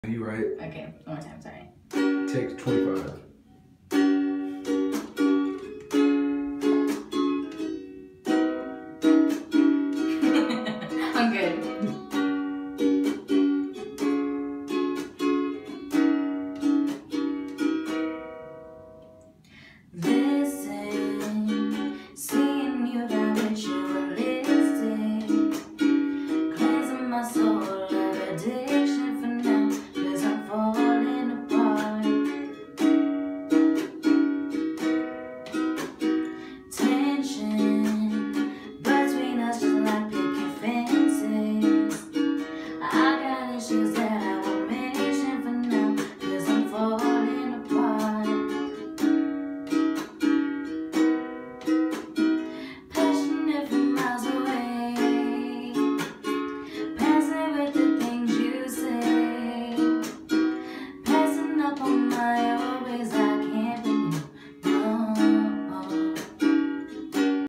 You right? Okay, one more time, sorry. Take 25. I'm good. Listen, seeing you ritualistic, cleansing my soul of addiction for now, 'cause I'm falling apart. Tension between us just like picket fences. I got issues that I won't mention for now, 'cause I'm falling apart. Passionate from miles away, passing with the things you say, passing up on my own.